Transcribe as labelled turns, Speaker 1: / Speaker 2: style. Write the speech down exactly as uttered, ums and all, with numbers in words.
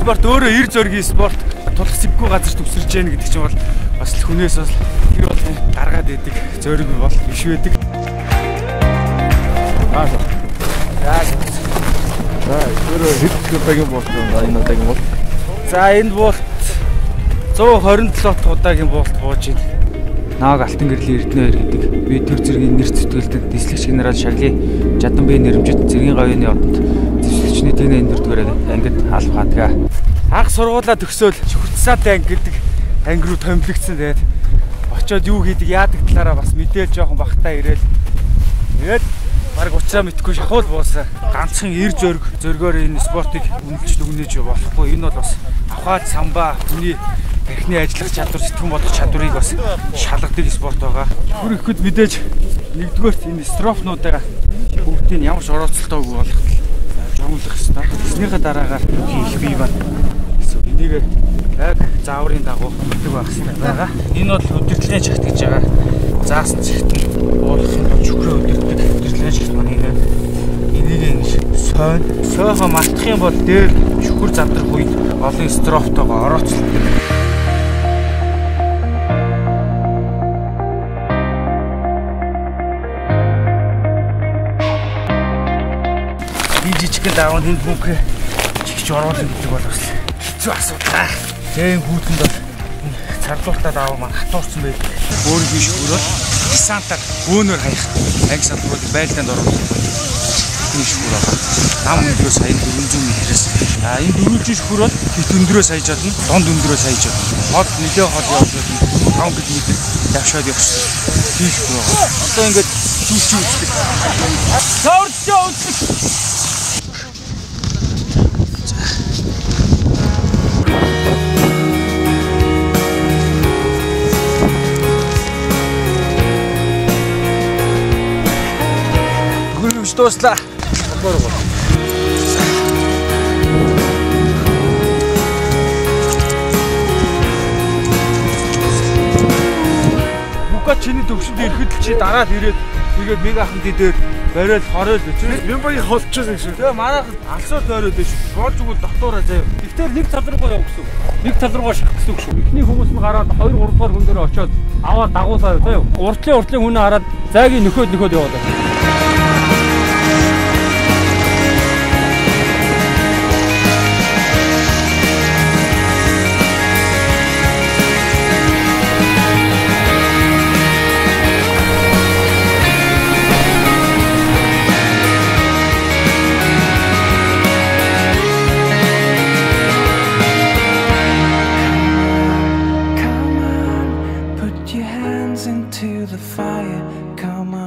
Speaker 1: спорт өөрөө эр зөргийн спорт тулах сэвгүй газар төвсөрж яах гэдэг чинь бол бас хүнээс бол би бол гаргаад идэг зөриг бол биш байдаг. Аа. Яг. За, өөрөө хэд удаагийн болт энэ удаагийн болт. За, энэ болт зуун хорин долоо удаагийн болт бууж байна. Нааг алтан гэрлийн Эрдэнэ хоёр гэдэг би төр зэргийн нэр зүтгэлтэд дислэгч генерал Шагли Жаданбай нэрэмжит зэргийн говийн одонд зэвсэгчний тэнэ өндөрдгөр ангид хаалх хадгаа. Анх сургуулаа төгсөөл Хүртсаатай анги гэдэг анги руу томилогдсон. Тэгээд очоод юу хийдэг яадаг талаараа бас мэдээл жоохон багтаа ирээл. Тэгээд баг уцаа мэдгүй шахуул буусан. Ганцхан эр зөрг зөргөөр энэ спортыг үнэлж дүгнэж болохгүй. Энэ бол бас авхаад самбаа хүний техникийн ажиллах чадвар, сэтгэн бодох чадварыг бас шалгадаг спорт байгаа. Бүр ихэд мэдээж нэгдүгээрт энэ строфнуудаа бүгдийг ямар ч орооцолтойг болгох жомлох хэрэгтэй. Тэснийхээ дараагаар хийх бий байна. Эсвэл энийг яг зааврын дагуу хийдэг байх хэрэгтэй байгаа. Энэ бол удирдлагын чагт гэж байгаа. Заасан чагт нь уулах нь чөхрөө удирддаг удирдлагын чагт маань энэ. Энийг ингэж сойн, сойхоо малтах юм бол дээр чөхөр задрах үед олон строфтойгоо орооцолдог. Жижигхэн даавд энэ бүхэ чигч оруулах гэдэг бол бас хэцүү асуудал. Тийм хүүтэнд бол цардууртаа даав маань хатуурсан байдаг. Өөрөөр биш хөрөөл десантаар өөнөр хаях анги салбаруудыг байлдаанд оруулах тийм шүүр байгаа. Нам өндрөө сая дөрвөн зуун метрээс. А энэ дөрвөлжин шүүр бол хит өндрөөс хаяж чадна, донд өндрөөс хаяж чадна. Хол нэлээ хол явуулаад таван километр давшаад явчихсан. Тийм шүүр байгаа. Одоо ингээд чүүчи үздэг. Цаурчаа үздэг. Дуслаа. Бүка чиний төвшөнд ирэхэд чи дараад ирээд тэгээд мега ахын дээр бариад хороол өчөө. Мямбагийн холчсон гэсэн. Тэгээ манайх алсууд бариад биш. Болж өгвөл дотоороо заяа. Гэхдээ нэг тал руугаа яв гэсэн. Нэг тал руугаа шах гэсэн үг шүү. Эхний хүмүүс нь гараад хоёр гурав дахь хүн дээр очиод аваад дагуулаа заяа. Уртлын уртлын хүн хараад зайгийн нөхөд нөхөд явуулаа.
Speaker 2: Into the fire, come on.